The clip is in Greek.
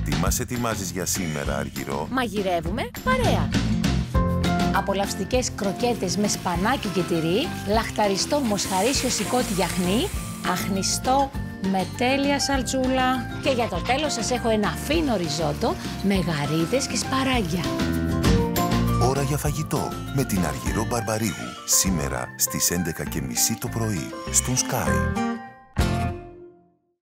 Τι μας ετοιμάζεις για σήμερα, Αργυρό? Μαγειρεύουμε παρέα. Απολαυστικές κροκέτες με σπανάκι και τυρί, λαχταριστό μοσχαρίσιο σηκώτη γιαχνί, αχνιστό με τέλεια σαλτσούλα. Και για το τέλος σας έχω ένα φίνο ριζότο με γαρίδες και σπαράγγια. Ώρα για φαγητό με την Αργυρό Μπαρμπαρίγου. Σήμερα στις 11:30 το πρωί στον Sky.